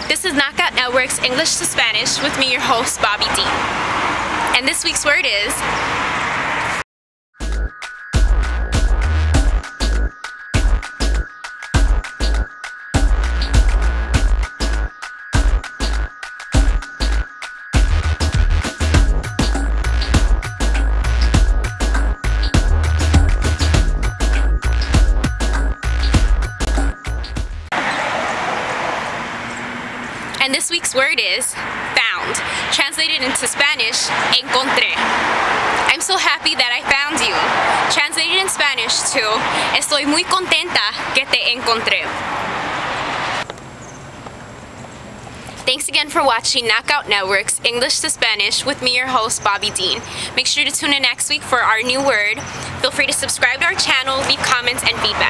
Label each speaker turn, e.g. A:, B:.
A: This is Knockout Network's English to Spanish with me, your host, BOBBi DEAN. And this week's word is And this week's word is found, translated into Spanish, encontré. I'm so happy that I found you. Translated in Spanish to, estoy muy contenta que te encontré. Thanks again for watching Knockout Network's English to Spanish with me, your host, BOBBi DEAN. Make sure to tune in next week for our new word. Feel free to subscribe to our channel, leave comments and feedback.